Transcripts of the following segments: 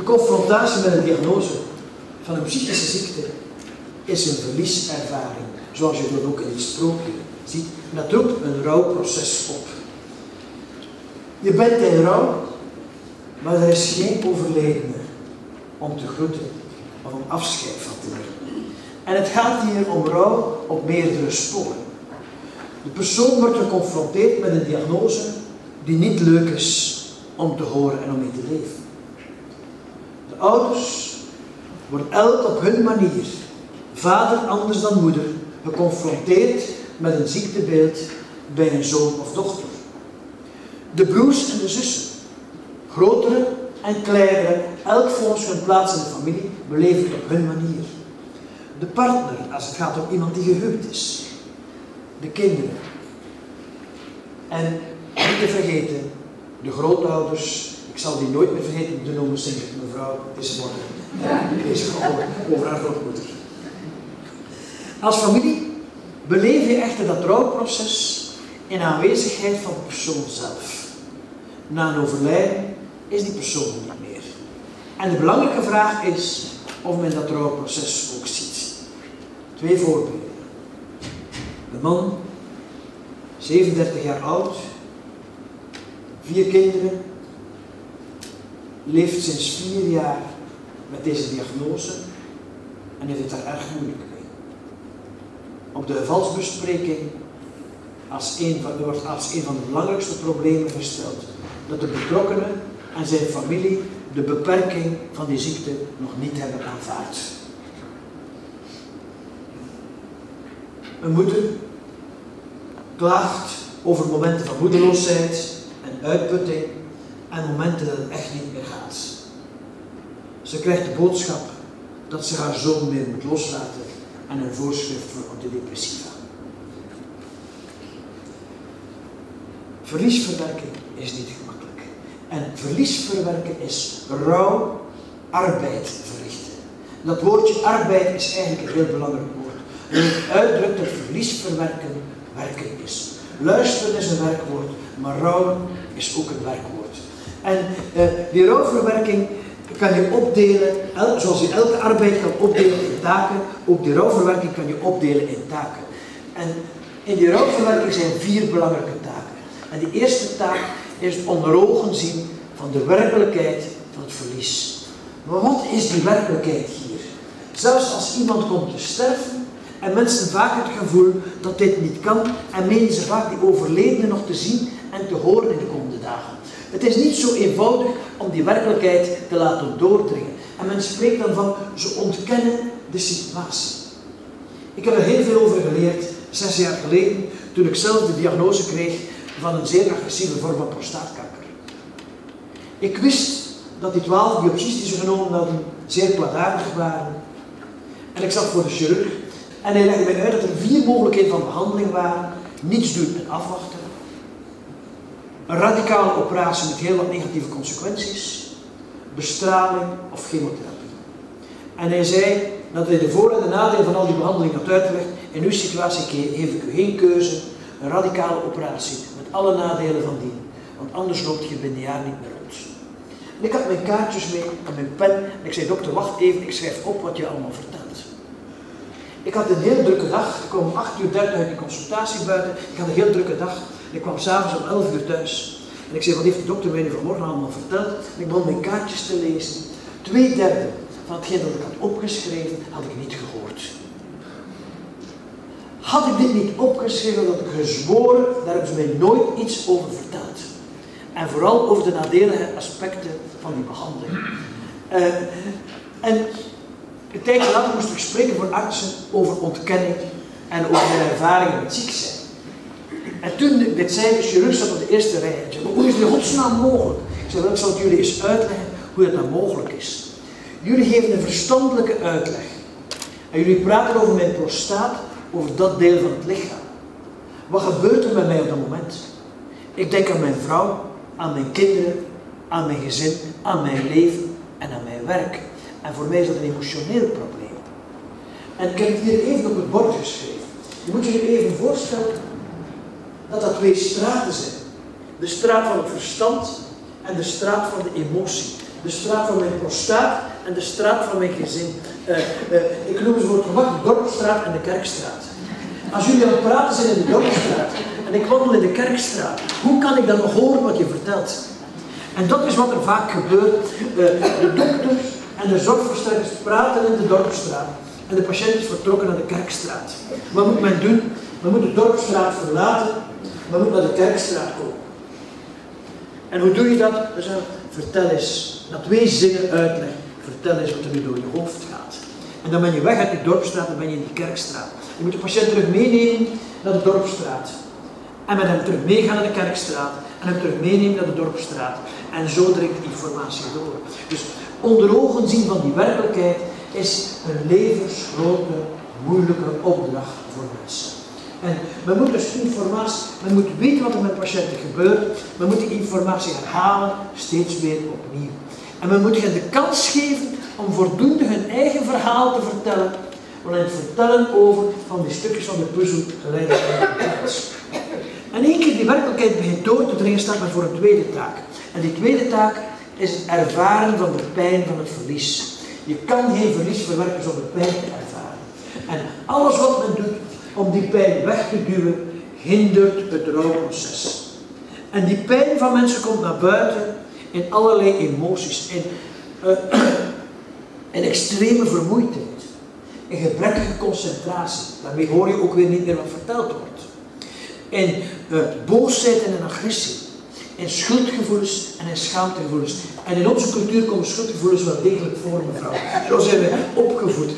confrontatie met een diagnose van een psychische ziekte is een verlieservaring, zoals je dat ook in het sprookje ziet. En dat roept een rouwproces op. Je bent in rouw, maar er is geen overledene om te groeten of om afscheid van te nemen. En het gaat hier om rouw op meerdere sporen. De persoon wordt geconfronteerd met een diagnose die niet leuk is om te horen en om mee te leven. De ouders worden elk op hun manier, vader anders dan moeder, geconfronteerd met een ziektebeeld bij een zoon of dochter. De broers en de zussen, grotere en kleinere, elk volgens hun plaats in de familie, beleven het op hun manier. De partner, als het gaat om iemand die gehuwd is. De kinderen. En niet te vergeten, de grootouders. Ik zal die nooit meer vergeten te noemen, sinds ik mevrouw is morgen bezig over haar grootmoeder. Als familie beleef je echter dat rouwproces in aanwezigheid van de persoon zelf. Na een overlijden is die persoon niet meer. En de belangrijke vraag is of men dat rouwproces ook ziet. 2 voorbeelden. De man, 37 jaar oud, 4 kinderen, leeft sinds 4 jaar met deze diagnose en heeft het daar erg moeilijk mee. Op de gevalsbespreking wordt als een van de belangrijkste problemen gesteld dat de betrokkenen en zijn familie de beperking van die ziekte nog niet hebben aanvaard. Een moeder klaagt over momenten van moedeloosheid en uitputting en momenten dat het echt niet meer gaat. Ze krijgt de boodschap dat ze haar zoon meer moet loslaten en een voorschrift voor antidepressiva. Verliesverwerking is niet gemakkelijk. En verliesverwerken is rauw arbeid verrichten. Dat woordje arbeid is eigenlijk een heel belangrijk woord. En het uitdrukt dat verliesverwerken werken is. Luisteren is een werkwoord, maar rouwen is ook een werkwoord. En die rouwverwerking kan je opdelen, zoals je elke arbeid kan opdelen in taken, ook die rouwverwerking kan je opdelen in taken. En in die rouwverwerking zijn 4 belangrijke taken. En die eerste taak is het onder ogen zien van de werkelijkheid van het verlies. Maar wat is die werkelijkheid hier? Zelfs als iemand komt te sterven en mensen vaak het gevoel dat dit niet kan en menen ze vaak die overledene nog te zien en te horen in de komende dagen. Het is niet zo eenvoudig om die werkelijkheid te laten doordringen. En men spreekt dan van, ze ontkennen de situatie. Ik heb er heel veel over geleerd, 6 jaar geleden, toen ik zelf de diagnose kreeg van een zeer agressieve vorm van prostaatkanker. Ik wist dat die 12 biopsies die ze genomen hadden zeer kwaadaardig waren. En ik zat voor de chirurg en hij legde mij uit dat er 4 mogelijkheden van behandeling waren. Niets doen en afwachten. Een radicale operatie met heel wat negatieve consequenties. Bestraling of chemotherapie. En hij zei dat hij de voor- en de nadelen van al die behandelingen had uitgelegd. In uw situatie geef ik u geen keuze. Een radicale operatie met alle nadelen van dien. Want anders loopt je binnen een jaar niet meer rond. En ik had mijn kaartjes mee en mijn pen. En ik zei, dokter, wacht even, ik schrijf op wat je allemaal vertelt. Ik had een heel drukke dag. Ik kwam om 8:30 uit die consultatie buiten. Ik had een heel drukke dag. Ik kwam s'avonds om 11 uur thuis. En ik zei, wat heeft de dokter mij nu vanmorgen allemaal verteld? En ik begon mijn kaartjes te lezen. 2/3 van hetgeen dat ik had opgeschreven, had ik niet gehoord. Had ik dit niet opgeschreven, had ik gezworen, daar hebben ze mij nooit iets over verteld. En vooral over de nadelige aspecten van die behandeling. En een tijdje later moest ik spreken voor artsen over ontkenning en over mijn ervaringen met ziek zijn. En toen ik dit zei, de chirurg zat op de eerste rij. En zei, maar hoe is dit in godsnaam mogelijk? Ik zei, wel, ik zal het jullie eens uitleggen hoe dat dan mogelijk is. Jullie geven een verstandelijke uitleg. En jullie praten over mijn prostaat, over dat deel van het lichaam. Wat gebeurt er met mij op dat moment? Ik denk aan mijn vrouw, aan mijn kinderen, aan mijn gezin, aan mijn leven en aan mijn werk. En voor mij is dat een emotioneel probleem. En ik heb het hier even op het bord geschreven. Je moet je even voorstellen dat dat 2 straten zijn. De straat van het verstand en de straat van de emotie. De straat van mijn prostaat en de straat van mijn gezin. Ik noem ze voor het gemak de Dorpstraat en de Kerkstraat. Als jullie aan het praten zijn in de Dorpstraat en ik wandel in de Kerkstraat, hoe kan ik dan nog horen wat je vertelt? En dat is wat er vaak gebeurt. De dokters en de zorgverstrekkers praten in de Dorpstraat en de patiënt is vertrokken naar de Kerkstraat. Wat moet men doen? Men moet de Dorpstraat verlaten, men moet naar de Kerkstraat komen. En hoe doe je dat? We zeggen, vertel eens, na 2 zinnen uitleg, vertel eens wat er nu door je hoofd gaat. En dan ben je weg uit die Dorpstraat, dan ben je in die Kerkstraat. Je moet de patiënt terug meenemen naar de Dorpstraat. En met hem terug meegaan naar de Kerkstraat. En hem terug meenemen naar de Dorpstraat. En zo dringt informatie door. Dus onder ogen zien van die werkelijkheid is een levensgrote, moeilijke opdracht voor mensen. En men moet dus informatie, men moet weten wat er met patiënten gebeurt. Men moet die informatie herhalen, steeds weer opnieuw. En men moet hen de kans geven om voldoende hun eigen verhaal te vertellen. Maar het vertellen over van die stukjes van de puzzel geleidelijk aan de plaats. En één keer die werkelijkheid begint door te dringen, staat men voor een tweede taak. En die tweede taak is het ervaren van de pijn van het verlies. Je kan geen verlies verwerken zonder pijn te ervaren. En alles wat men doet om die pijn weg te duwen, hindert het rouwproces. En die pijn van mensen komt naar buiten in allerlei emoties, in extreme vermoeidheid, in gebrekkige concentratie. Daarmee hoor je ook weer niet meer wat verteld wordt. In boosheid en in agressie, in schuldgevoelens en in schaamtegevoelens. En in onze cultuur komen schuldgevoelens wel degelijk voor, mevrouw. Zo zijn we opgevoed.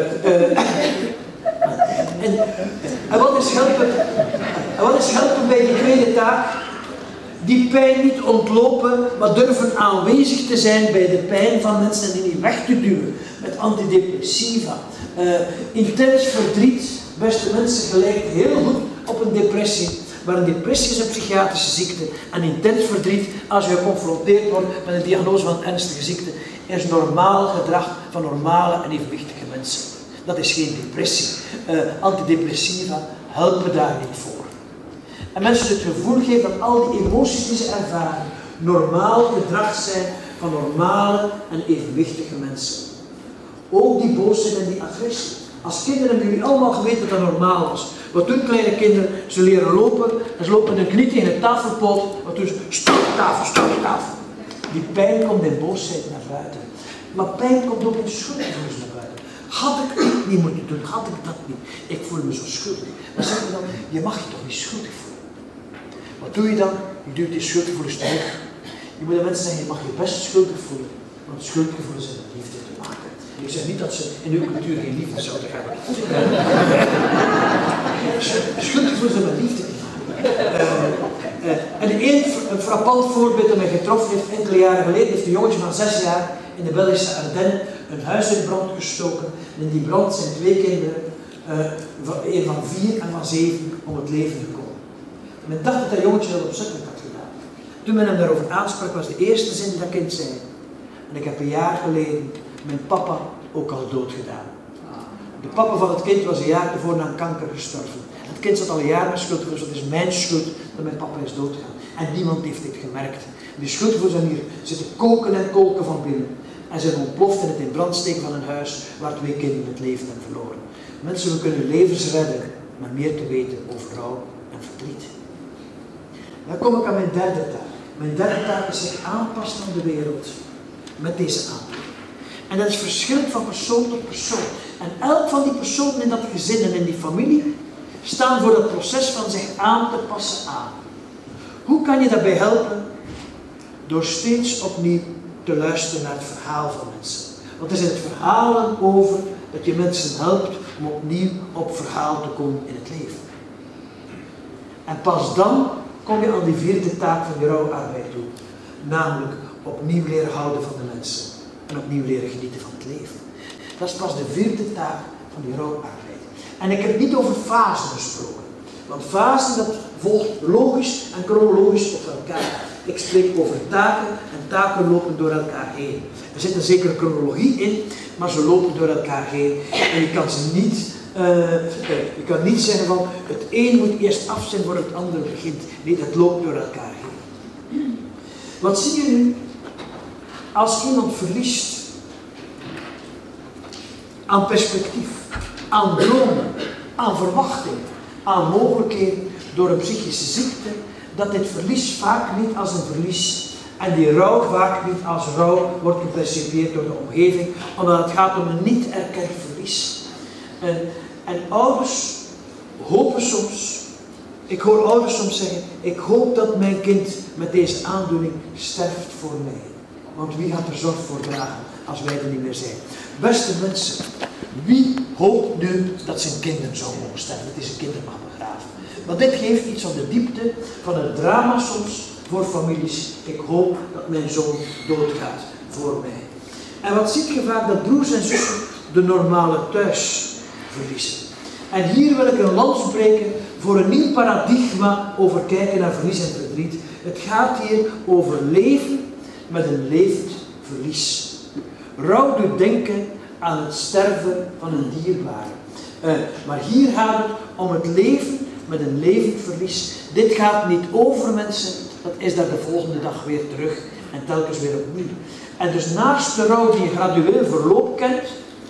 En wat is helpen bij die tweede taak? Die pijn niet ontlopen, maar durven aanwezig te zijn bij de pijn van mensen en die niet weg te duwen met antidepressiva. Intens verdriet, beste mensen, gelijkt heel goed op een depressie. Maar een depressie is een psychiatrische ziekte en intens verdriet, als je geconfronteerd wordt met een diagnose van een ernstige ziekte, is normaal gedrag van normale en evenwichtige mensen. Dat is geen depressie. Antidepressiva helpen daar niet voor. En mensen het gevoel geven dat al die emoties die ze ervaren normaal gedrag zijn van normale en evenwichtige mensen. Ook die boosheid en die agressie. Als kinderen hebben jullie allemaal geweten dat dat normaal was. Wat doen kleine kinderen? Ze leren lopen en ze lopen met hun knie tegen de tafelpoot. Wat doen ze? Stop tafel, stop tafel. Die pijn komt in boosheid naar buiten. Maar pijn komt ook in schuldgevoelens naar buiten. Had ik dit niet moeten doen? Had ik dat niet? Ik voel me zo schuldig. Dan zeg je dan, je mag je toch niet schuldig voelen? Wat doe je dan? Je duwt die schuldgevoelens terug. Je moet de mensen zeggen, je mag je best schuldig voelen. Want schuldgevoelens hebben met liefde te maken. Ik zeg niet dat ze in uw cultuur geen liefde zouden hebben. Schuldgevoelens hebben met liefde te maken. En een frappant voorbeeld dat mij getroffen heeft enkele jaren geleden, heeft een jongetje van 6 jaar in de Belgische Ardennen een huis in brand gestoken. En in die brand zijn 2 kinderen, een van 4 en van 7, om het leven gekomen. Men dacht dat dat jongetje dat opzettelijk had gedaan. Toen men hem daarover aansprak, was de eerste zin die dat kind zei. En ik heb een jaar geleden mijn papa ook al doodgedaan. De papa van het kind was een jaar tevoren aan kanker gestorven. Het kind zat al een jaar met schuldgevoelens, dus het is mijn schuld dat mijn papa is doodgegaan. En niemand heeft dit gemerkt. Die schuldgevoelens zijn hier zitten koken en kolken van binnen. En zijn ontploft in het in brand steken van een huis waar 2 kinderen het leven hebben verloren. Mensen, we kunnen levens redden, maar meer te weten over rouw en verdriet. Dan kom ik aan mijn derde taak. Mijn derde taak is zich aanpassen aan de wereld met deze aanpak. En dat is verschillend van persoon tot persoon. En elk van die personen in dat gezin en in die familie staan voor het proces van zich aan te passen aan. Hoe kan je daarbij helpen? Door steeds opnieuw te luisteren naar het verhaal van mensen. Want er zijn het verhalen over dat je mensen helpt om opnieuw op verhaal te komen in het leven. En pas dan kom je aan die 4e taak van die rouwarbeid toe. Namelijk opnieuw leren houden van de mensen. En opnieuw leren genieten van het leven. Dat is pas de 4e taak van die rouwarbeid. En ik heb niet over fasen gesproken. Want fasen, dat volgt logisch en chronologisch op elkaar. Ik spreek over taken en taken lopen door elkaar heen. Er zit een zekere chronologie in, maar ze lopen door elkaar heen. En je kan ze niet, je kan niet zeggen van het een moet eerst af zijn voor het andere begint. Nee, dat loopt door elkaar heen. Wat zie je nu? Als iemand verliest aan perspectief, aan dromen, aan verwachting, aan mogelijkheden door een psychische ziekte, dat dit verlies vaak niet als een verlies en die rouw vaak niet als rouw wordt gepercipieerd door de omgeving, omdat het gaat om een niet erkend verlies. En ouders hopen soms, ik hoor ouders soms zeggen, ik hoop dat mijn kind met deze aandoening sterft voor mij. Want wie gaat er zorg voor dragen als wij er niet meer zijn? Beste mensen, wie hoopt nu dat zijn kinderen zou mogen sterven, dat hij zijn kinderen mag begraven? Want dit geeft iets van de diepte van het drama soms voor families. Ik hoop dat mijn zoon doodgaat voor mij. En wat ziet je vaak? Dat broers en zussen de normale thuis verliezen. En hier wil ik een lans breken voor een nieuw paradigma over kijken naar verlies en verdriet. Het gaat hier over leven met een levend verlies. Rouw doet denken aan het sterven van een dierbare. Maar hier gaat het om het leven met een levend verlies. Dit gaat niet over mensen, dat is daar de volgende dag weer terug en telkens weer opnieuw. En dus naast de rouw die een gradueel verloop kent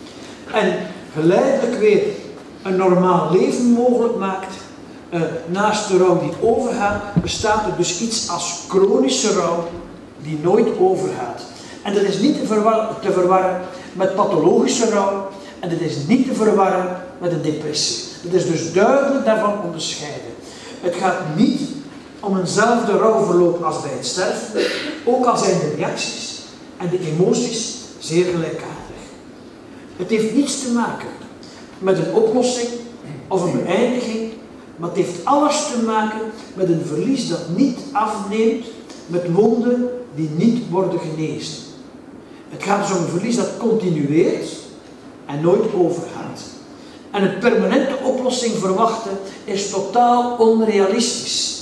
en geleidelijk weer een normaal leven mogelijk maakt, naast de rouw die overgaat, bestaat er dus iets als chronische rouw die nooit overgaat. En dat is niet te verwarren met pathologische rouw en dat is niet te verwarren met een depressie. Dat is dus duidelijk daarvan onderscheiden. Het gaat niet om eenzelfde rouwverloop als bij het sterven, ook al zijn de reacties en de emoties zeer gelijkaardig. Het heeft niets te maken met een oplossing of een beëindiging, maar het heeft alles te maken met een verlies dat niet afneemt, met wonden die niet worden genezen. Het gaat dus om een verlies dat continueert en nooit overgaat. En een permanente oplossing verwachten is totaal onrealistisch.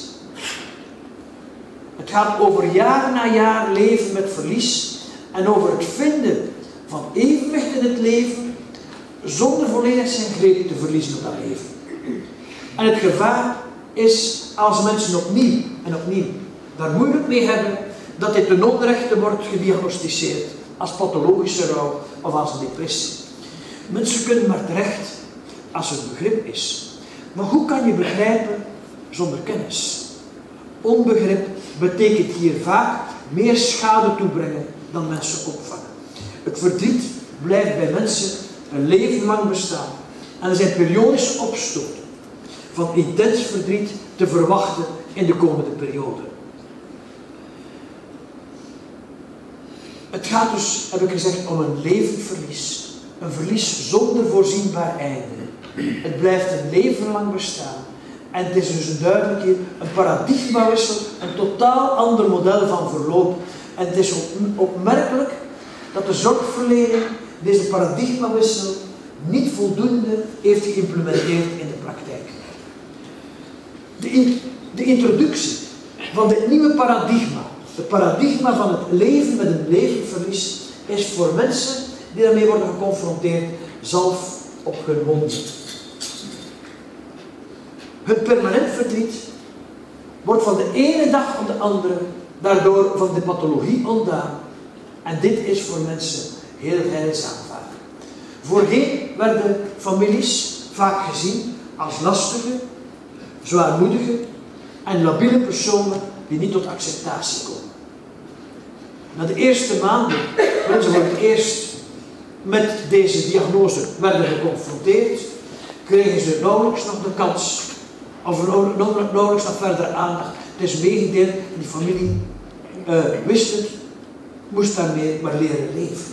Het gaat over jaar na jaar leven met verlies en over het vinden van evenwicht in het leven zonder volledig zijn greep te verliezen op dat leven. En het gevaar is als mensen opnieuw en opnieuw daar moeilijk mee hebben dat dit ten onrechte wordt gediagnosticeerd als pathologische rouw of als een depressie. Mensen kunnen maar terecht als er begrip is. Maar hoe kan je begrijpen zonder kennis? Onbegrip betekent hier vaak meer schade toebrengen dan mensen opvangen. Het verdriet blijft bij mensen een leven lang bestaan. En er zijn periodische opstoten van intens verdriet te verwachten in de komende periode. Het gaat dus, heb ik gezegd, om een levend verlies. Een verlies zonder voorzienbaar einde. Het blijft een leven lang bestaan. En het is dus duidelijk een paradigmawissel, een totaal ander model van verloop. En het is opmerkelijk dat de zorgverlening deze paradigmawissel niet voldoende heeft geïmplementeerd in de praktijk. De introductie van dit nieuwe paradigma, het paradigma van het leven met een levend verlies, is voor mensen die daarmee worden geconfronteerd zalf op hun mond. Het permanent verdriet wordt van de ene dag op de andere daardoor van de pathologie ontdaan. En dit is voor mensen heel heilzaam vaak. Voorheen werden families vaak gezien als lastige, zwaarmoedige en labiele personen die niet tot acceptatie komen. Na de eerste maanden, waarin ze voor het eerst met deze diagnose werden geconfronteerd, kregen ze nauwelijks nog de kans, of nauwelijks nog verdere aandacht. Het is meegedeeld en die familie wist het, moest daarmee maar leren leven.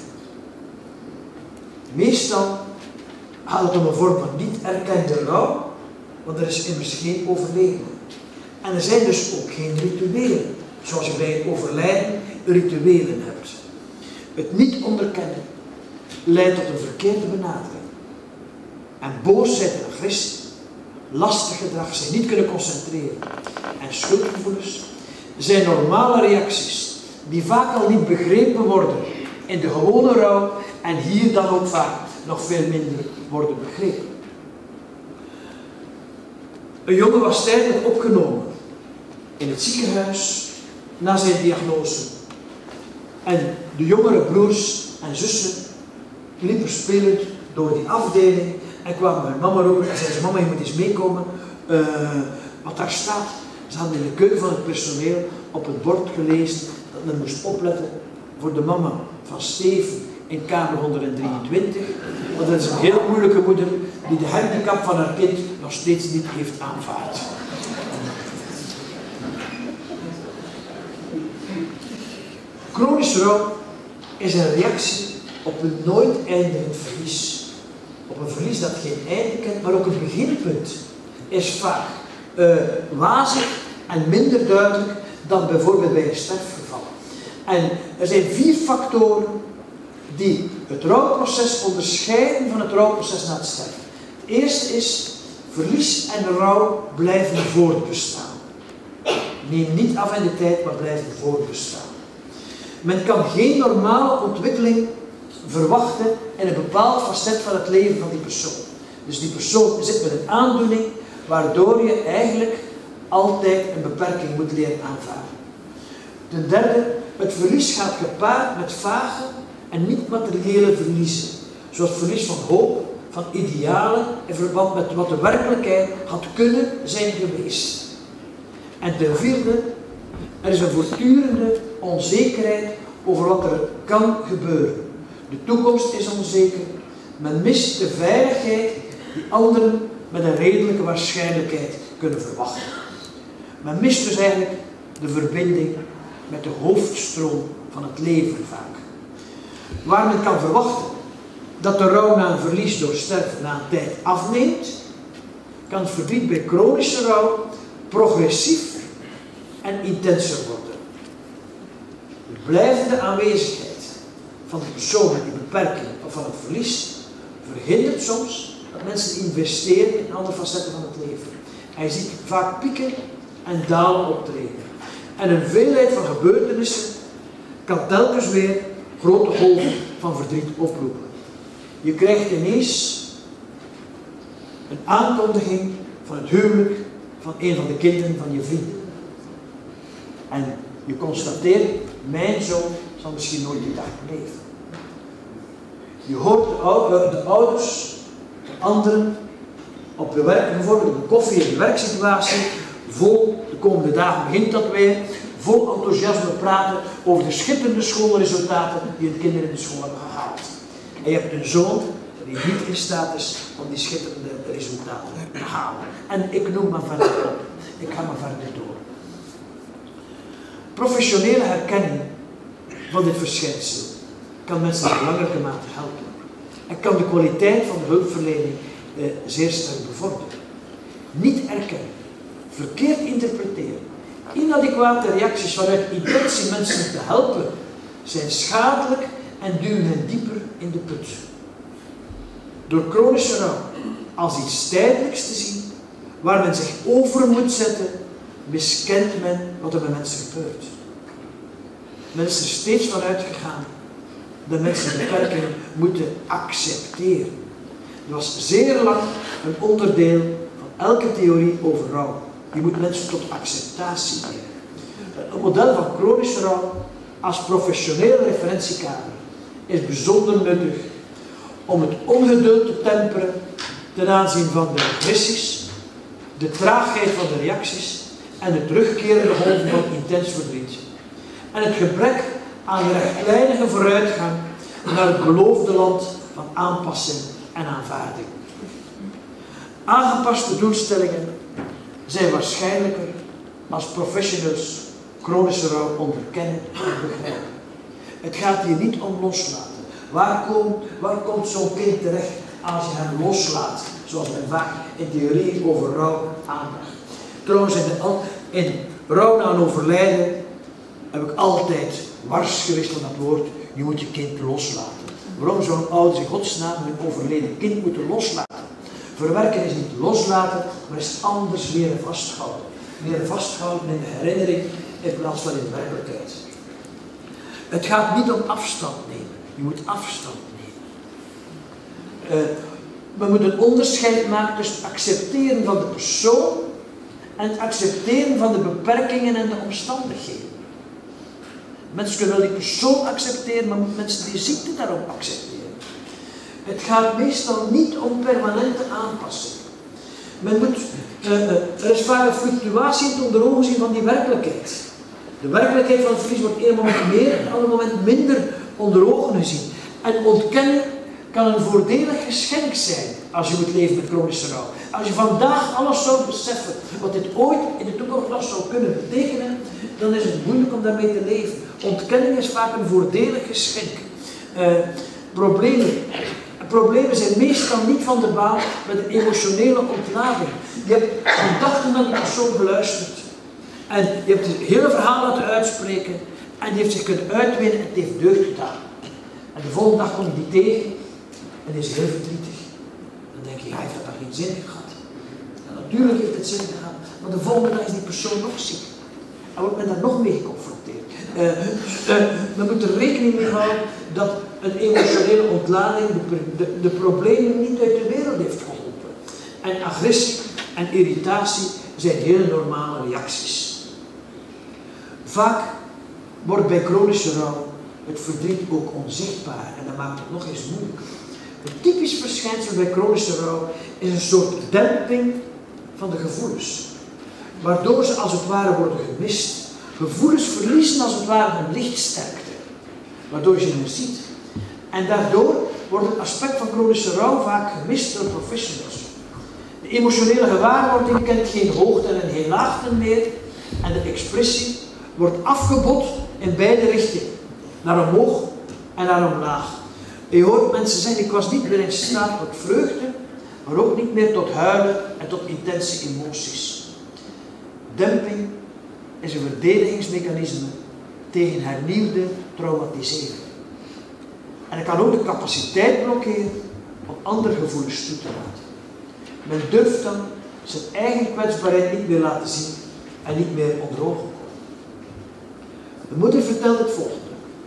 Meestal gaat het om een vorm van niet erkende rouw, want er is immers geen overleden. En er zijn dus ook geen rituelen, zoals je bij een overlijden rituelen hebt. Het niet onderkennen leidt tot een verkeerde benadering. En boosheid en agressie, lastig gedrag, zich niet kunnen concentreren en schuldgevoelens zijn normale reacties die vaak al niet begrepen worden in de gewone rouw en hier dan ook vaak nog veel minder worden begrepen. Een jongen was tijdelijk opgenomen in het ziekenhuis na zijn diagnose. En de jongere broers en zussen liepen spelend door die afdeling en kwamen bij mama roepen en zeiden ze, mama, je moet eens meekomen. Wat daar staat, ze hadden in de keuken van het personeel op het bord gelezen dat men moest opletten voor de mama van Steven in kamer 123. Want dat is een heel moeilijke moeder die de handicap van haar kind nog steeds niet heeft aanvaard. Chronische rouw is een reactie op een nooit eindigend verlies. Op een verlies dat geen einde kent, maar ook een beginpunt is vaak wazig en minder duidelijk dan bijvoorbeeld bij een sterfgeval. En er zijn 4 factoren die het rouwproces onderscheiden van het rouwproces na het sterven. Het eerste is, verlies en rouw blijven voortbestaan. Neem niet af in de tijd, maar blijven voortbestaan. Men kan geen normale ontwikkeling verwachten in een bepaald facet van het leven van die persoon. Dus die persoon zit met een aandoening waardoor je eigenlijk altijd een beperking moet leren aanvaarden. Ten derde, het verlies gaat gepaard met vage en niet-materiële verliezen. Zoals verlies van hoop, van idealen in verband met wat de werkelijkheid had kunnen zijn geweest. En ten vierde, er is een voortdurende onzekerheid over wat er kan gebeuren. De toekomst is onzeker. Men mist de veiligheid die anderen met een redelijke waarschijnlijkheid kunnen verwachten. Men mist dus eigenlijk de verbinding met de hoofdstroom van het leven vaak. Waar men kan verwachten dat de rouw na een verlies door sterven na een tijd afneemt, kan het verdriet bij chronische rouw progressief en intenser worden. De blijvende aanwezigheid van de persoon met die beperking of van het verlies verhindert soms dat mensen investeren in andere facetten van het leven. Hij ziet vaak pieken en dalen optreden. En een veelheid van gebeurtenissen kan telkens weer grote golven van verdriet oproepen. Je krijgt ineens een aankondiging van het huwelijk van een van de kinderen van je vrienden. En je constateert, mijn zoon zal misschien nooit die dag beleven. Je hoort de ouders, de anderen, op de werk, bijvoorbeeld een koffie in de werksituatie, vol, de komende dagen begint dat weer, vol enthousiasme praten over de schitterende schoolresultaten die hun kinderen in de school hebben gehaald. En je hebt een zoon die niet in staat is om die schitterende resultaten te halen. En ik noem maar verder op. Ik ga maar verder door. Professionele herkenning van dit verschijnsel kan mensen in belangrijke mate helpen. En kan de kwaliteit van de hulpverlening zeer sterk bevorderen. Niet erkennen, verkeerd interpreteren, inadequate reacties vanuit intentie mensen te helpen, zijn schadelijk en duwen hen dieper in de put. Door chronische rouw als iets tijdelijks te zien, waar men zich over moet zetten, miskent men wat er met mensen gebeurt. Men is er steeds van uitgegaan dat mensen beperkingen moeten accepteren. Dat was zeer lang een onderdeel van elke theorie over rouw. Je moet mensen tot acceptatie brengen. Het model van chronische rouw als professioneel referentiekader is bijzonder nuttig om het ongeduld te temperen ten aanzien van de regressies, de traagheid van de reacties en de terugkerende golven van intens verdriet. En het gebrek aan rechtlijnige vooruitgang naar het beloofde land van aanpassing en aanvaarding. Aangepaste doelstellingen zijn waarschijnlijker als professionals chronische rouw onderkennen en begrijpen. Het gaat hier niet om loslaten. Waar komt zo'n kind terecht als je hem loslaat, zoals men vaak in theorieën over rouw aanbracht. Trouwens, in rouw na een overlijden heb ik altijd wars geweest van dat woord, je moet je kind loslaten. Waarom zou een ouder in godsnaam een overleden kind moeten loslaten? Verwerken is niet loslaten, maar is anders leren vasthouden. Leren vasthouden in de herinnering in plaats van in de werkelijkheid. Het gaat niet om afstand nemen. Je moet afstand nemen. We moeten een onderscheid maken tussen het accepteren van de persoon en het accepteren van de beperkingen en de omstandigheden. Mensen kunnen wel die persoon accepteren, maar mensen die ziekte daarop accepteren. Het gaat meestal niet om permanente aanpassing. Er is vaak een fluctuatie in het onder ogen zien van die werkelijkheid. De werkelijkheid van het verlies wordt op een moment meer en op een ander moment minder onder ogen gezien. En ontkennen kan een voordelig geschenk zijn als je moet leven met chronische rouw. Als je vandaag alles zou beseffen wat dit ooit in de toekomst nog zou kunnen betekenen, dan is het moeilijk om daarmee te leven. Ontkenning is vaak een voordelig geschenk. Problemen zijn meestal niet van de baan met een emotionele ontlading. Je hebt gedachten naar die persoon geluisterd. En je hebt het hele verhaal laten uitspreken. En die heeft zich kunnen uitwinnen en het heeft deugd gedaan. En de volgende dag kom je die tegen. En die is heel verdrietig. Dan denk je, hij heeft dat geen zin gehad. En natuurlijk heeft het zin gehad. Maar de volgende dag is die persoon nog ziek. En wordt men daar nog mee geconfronteerd. Men moet er rekening mee houden dat een emotionele ontlading de problemen niet uit de wereld heeft geholpen. En agressie en irritatie zijn hele normale reacties. Vaak wordt bij chronische rouw het verdriet ook onzichtbaar en dat maakt het nog eens moeilijker. Een typisch verschijnsel bij chronische rouw is een soort demping van de gevoelens, waardoor ze als het ware worden gemist. Gevoelens verliezen als het ware hun lichtsterkte, waardoor je niet ziet. En daardoor wordt het aspect van chronische rouw vaak gemist door professionals. De emotionele gewaarwording kent geen hoogten en geen laagten meer en de expressie wordt afgebot in beide richtingen, naar omhoog en naar omlaag. Je hoort mensen zeggen, ik was niet meer in staat tot vreugde, maar ook niet meer tot huilen en tot intense emoties. Demping is een verdedigingsmechanisme tegen hernieuwde traumatisering. En het kan ook de capaciteit blokkeren om andere gevoelens toe te laten. Men durft dan zijn eigen kwetsbaarheid niet meer laten zien en niet meer onder ogen komen. De moeder vertelt het volgende.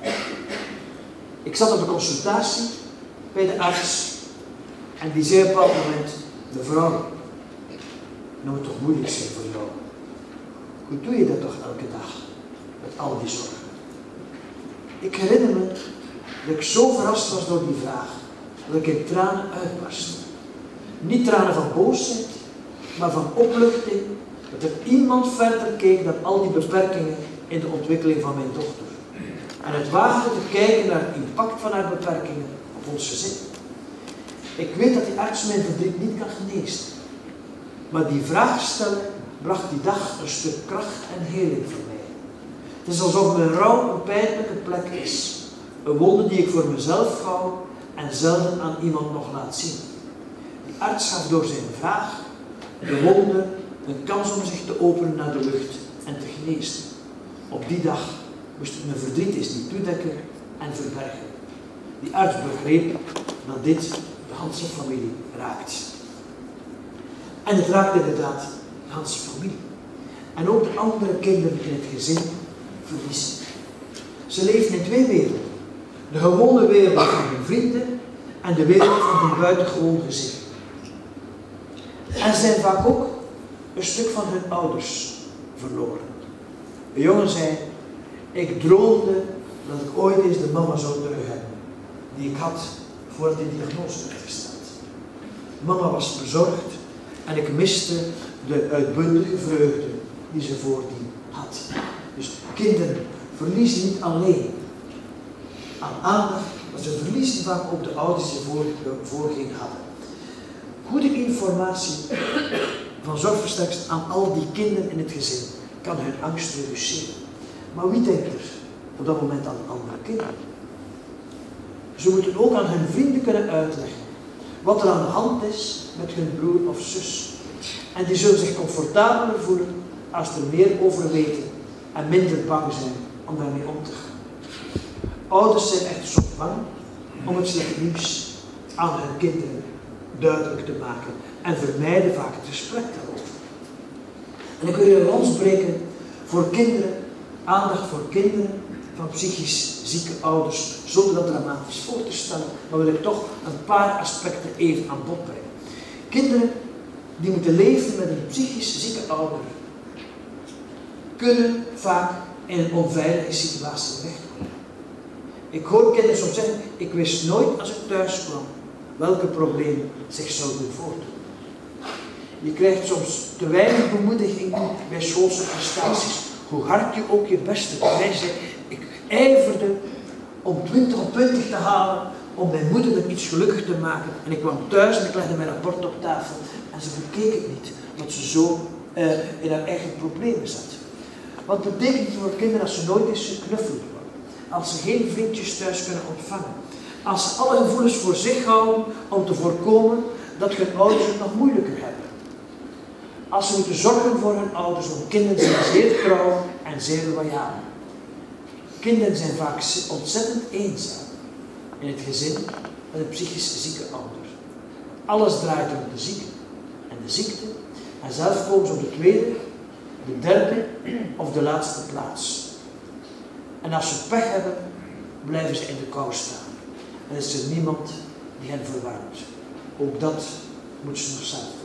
Ik zat op de consultatie bij de arts en die zei op een bepaald moment, mevrouw, dat moet toch moeilijk zijn voor jou. Hoe doe je dat toch elke dag, met al die zorgen? Ik herinner me dat ik zo verrast was door die vraag, dat ik in tranen uitbarstte. Niet tranen van boosheid, maar van opluchting, dat er iemand verder keek dan al die beperkingen in de ontwikkeling van mijn dochter. En het waagde te kijken naar het impact van haar beperkingen op ons gezin. Ik weet dat die arts mijn verdriet niet kan genezen, maar die vraag stellen bracht die dag een stuk kracht en heling voor mij. Het is alsof mijn rouw een pijnlijke plek is. Een wonde die ik voor mezelf hou en zelden aan iemand nog laat zien. Die arts gaf door zijn vraag de wonde een kans om zich te openen naar de lucht en te genezen. Op die dag moest ik mijn verdriet eens niet toedekken en verbergen. Die arts begreep dat dit de Hansen-familie raakt. En het raakt inderdaad de Hansen-familie. En ook de andere kinderen in het gezin verliezen. Ze leven in twee werelden. De gewone wereld van hun vrienden en de wereld van hun buitengewoon gezin. En ze zijn vaak ook een stuk van hun ouders verloren. Een jongen zei, ik droomde dat ik ooit eens de mama zou terug hebben, die ik had voordat die diagnose werd gesteld. Mama was bezorgd en ik miste de uitbundige vreugde die ze voordien had. Dus kinderen verliezen niet alleen aan aandacht, maar ze verliezen vaak ook de ouders die voorging hadden. Goede informatie van zorgverstrekkers aan al die kinderen in het gezin kan hun angst reduceren. Maar wie denkt er op dat moment aan andere kinderen? Ze moeten ook aan hun vrienden kunnen uitleggen wat er aan de hand is met hun broer of zus. En die zullen zich comfortabeler voelen als er meer over weten en minder bang zijn om daarmee om te gaan. Ouders zijn echt soms bang om het slecht nieuws aan hun kinderen duidelijk te maken en vermijden vaak het gesprek daarover. En ik wil hier een lans breken voor kinderen, aandacht voor kinderen van psychisch zieke ouders, zonder dat dramatisch voor te stellen, maar wil ik toch een paar aspecten even aan bod brengen. Kinderen die moeten leven met een psychisch zieke ouder, kunnen vaak in een onveilige situatie terechtkomen. Ik hoor kinderen soms zeggen, ik wist nooit als ik thuis kwam welke problemen zich zouden voordoen. Je krijgt soms te weinig bemoediging bij schoolse prestaties. Hoe hard je ook je best doet. Wij zeggen, ik ijverde om 20 op 20 te halen, om mijn moeder met iets gelukkig te maken. En ik kwam thuis en ik legde mijn rapport op tafel. En ze bekeek het niet, omdat ze zo in haar eigen problemen zat. Wat betekent het voor kinderen als ze nooit eens geknuffeld worden? Als ze geen vriendjes thuis kunnen ontvangen? Als ze alle gevoelens voor zich houden om te voorkomen dat hun ouders het nog moeilijker hebben? Als ze moeten zorgen voor hun ouders, want kinderen zijn zeer trouw en zeer loyaal. Kinderen zijn vaak ontzettend eenzaam in het gezin met een psychisch zieke ouder. Alles draait om de zieke en de ziekte en zelf komen ze op de tweede, de derde of de laatste plaats. En als ze pech hebben, blijven ze in de kou staan. En is er niemand die hen verwarmt. Ook dat moeten ze nog zelf doen.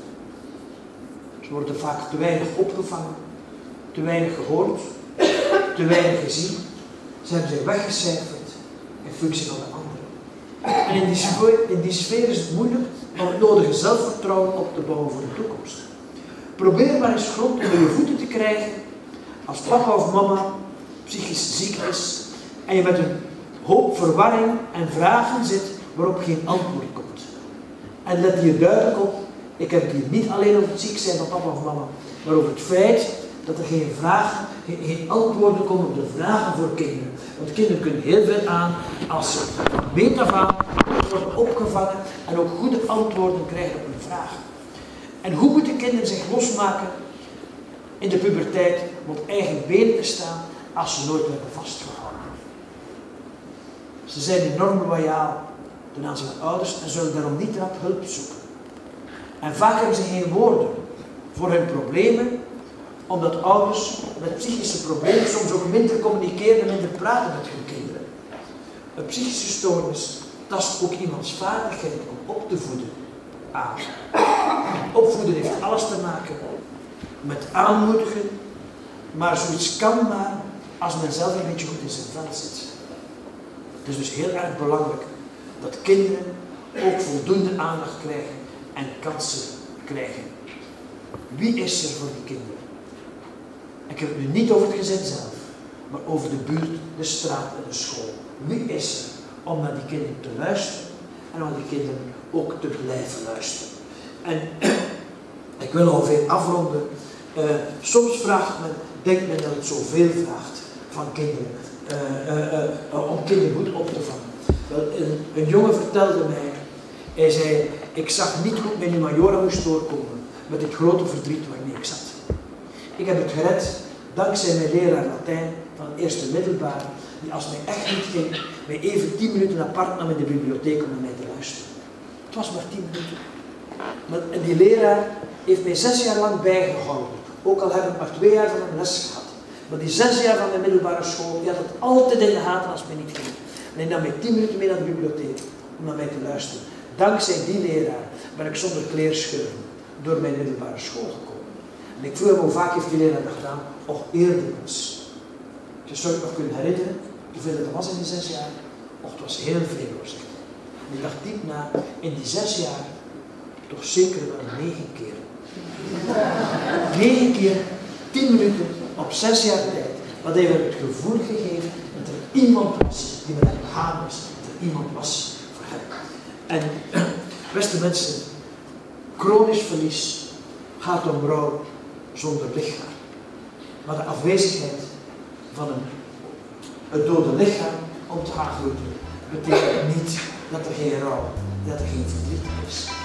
Ze worden vaak te weinig opgevangen, te weinig gehoord, te weinig gezien. Ze hebben zich weggecijferd in functie van de anderen. En in die sfeer is het moeilijk om het nodige zelfvertrouwen op te bouwen voor de toekomst. Probeer maar eens grond onder je voeten te krijgen als papa of mama psychisch ziek is en je met een hoop verwarring en vragen zit waarop geen antwoord komt. En let hier duidelijk op, ik heb het hier niet alleen over het ziek zijn van papa of mama, maar over het feit dat er geen vragen, geen antwoorden komen op de vragen voor kinderen. Want kinderen kunnen heel veel aan als ze van meet af aan worden opgevangen en ook goede antwoorden krijgen op hun vragen. En hoe moeten kinderen zich losmaken in de puberteit om op eigen benen te staan als ze nooit werden vastgehouden? Ze zijn enorm loyaal ten aanzien van ouders en zullen daarom niet rap hulp zoeken. En vaak hebben ze geen woorden voor hun problemen, omdat ouders met psychische problemen soms ook minder communiceren en minder praten met hun kinderen. Een psychische stoornis tast ook iemands vaardigheid om op te voeden aan. Opvoeden heeft alles te maken met aanmoedigen, maar zoiets kan maar als men zelf een beetje goed in zijn vel zit. Het is dus heel erg belangrijk dat kinderen ook voldoende aandacht krijgen en kansen krijgen. Wie is er voor die kinderen? Ik heb het nu niet over het gezin zelf, maar over de buurt, de straat en de school. Wie is er om naar die kinderen te luisteren en om naar die kinderen ook te blijven luisteren? En ik wil ongeveer afronden. Soms denkt men dat het zoveel vraagt van kinderen, om kinderen goed op te vangen. Een jongen vertelde mij, hij zei, ik zag niet hoe mijn majora moest doorkomen met dit grote verdriet waarmee ik zat. Ik heb het gered dankzij mijn leraar Latijn van het eerste middelbaar, die als mij echt niet ging, mij even 10 minuten apart nam in de bibliotheek om naar mij te luisteren. Het was maar 10 minuten. En die leraar heeft mij 6 jaar lang bijgehouden, ook al heb ik maar 2 jaar van hem les gehad. Maar die 6 jaar van mijn middelbare school, die had het altijd in de gaten als het mij niet ging. En hij nam mij 10 minuten mee naar de bibliotheek om naar mij te luisteren. Dankzij die leraar ben ik zonder kleerscheuren door mijn middelbare school gekomen. En ik vroeg hem hoe vaak heeft die leraar dat gedaan? Och, eerder. Je zou het nog kunnen herinneren hoeveel het was in die 6 jaar. Och, het was heel veel, zeg. En ik dacht diep na, in die 6 jaar toch zeker wel 9 keer. 9 keer, 10 minuten op 6 jaar tijd. Wat heeft het gevoel gegeven dat er iemand was die met hem begaan was. Dat er iemand was voor hem. En beste mensen, chronisch verlies gaat om rouw zonder lichaam. Maar de afwezigheid van het dode lichaam om te gaan groeten betekent niet dat er geen rouw, dat er geen verdriet is.